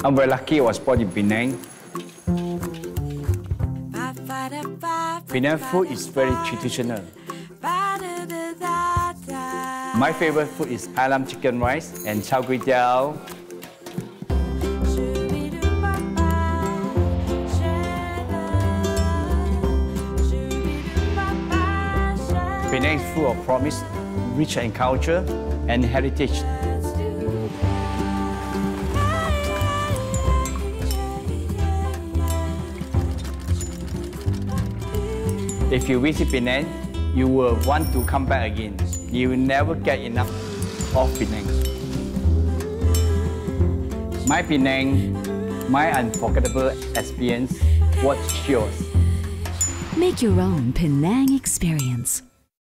I'm very lucky I was born in Penang. Penang food is very traditional. My favorite food is ayam chicken rice and char kway teow. Penang is full of promise, rich in culture and heritage. If you visit Penang, you will want to come back again. You will never get enough of Penang. My Penang, my unforgettable experience. What's yours? Make your own Penang experience.